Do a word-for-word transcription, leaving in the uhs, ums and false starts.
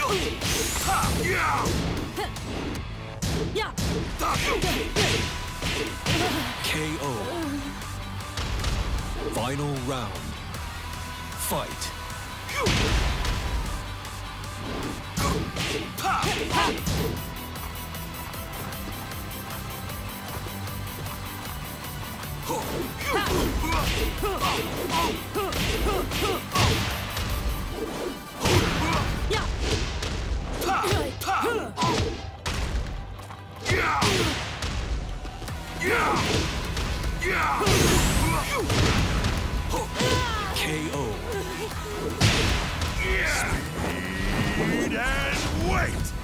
K O. Final round. Fight. K O. Speed and weight!